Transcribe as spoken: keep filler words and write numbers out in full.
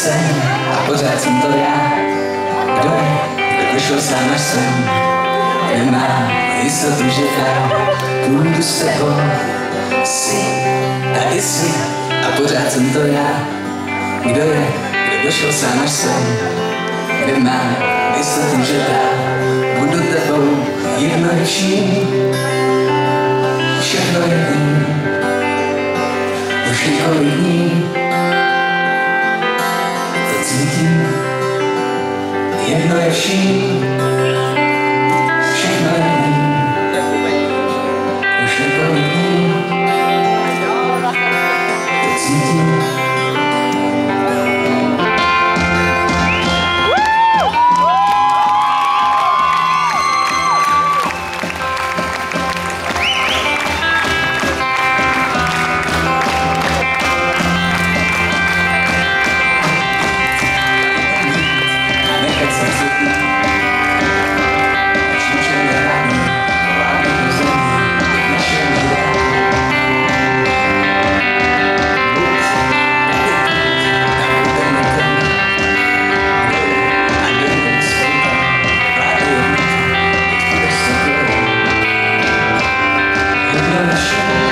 sen a pořád jsem to já. Kdo je, kdo vyšel sám až sem, nemá jistotu, že já půjdu s tebou. Jsi a jsi a pořád jsem to já. Kdo je, kdo došel sám až sem, nemá jistotu, že já budu tebou jednodušší. Všechno je jiný, už několik dní to cítím, jedno je vším. Všechno je jiný, už několik dní to cítím. Show.